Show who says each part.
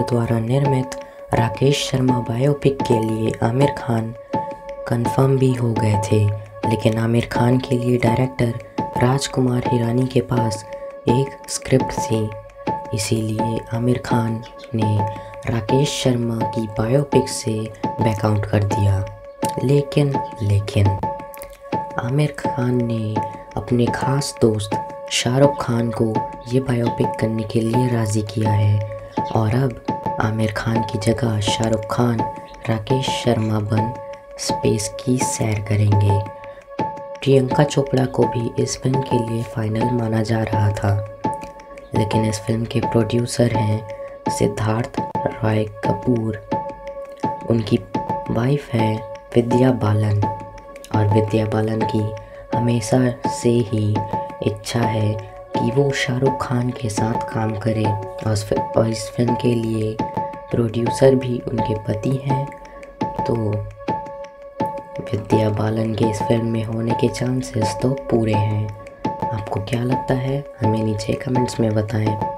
Speaker 1: द्वारा निर्मित राकेश शर्मा बायोपिक के लिए आमिर खान कंफर्म भी हो गए थे, लेकिन आमिर खान के लिए डायरेक्टर राजकुमार हिरानी के पास एक स्क्रिप्ट थी। इसीलिए आमिर खान ने राकेश शर्मा की बायोपिक से बैकआउट कर दिया। लेकिन आमिर खान ने अपने ख़ास दोस्त शाहरुख खान को ये बायोपिक करने के लिए राज़ी किया है और अब आमिर खान की जगह शाहरुख खान राकेश शर्मा बन स्पेस की सैर करेंगे। प्रियंका चोपड़ा को भी इस फिल्म के लिए फाइनल माना जा रहा था, लेकिन इस फिल्म के प्रोड्यूसर हैं सिद्धार्थ रॉय कपूर। उनकी वाइफ है विद्या बालन और विद्या बालन की हमेशा से ही इच्छा है कि वो शाहरुख खान के साथ काम करे और इस फिल्म के लिए प्रोड्यूसर भी उनके पति हैं। तो विद्या बालन के इस फिल्म में होने के चांसेस तो पूरे हैं। आपको क्या लगता है हमें नीचे कमेंट्स में बताएं।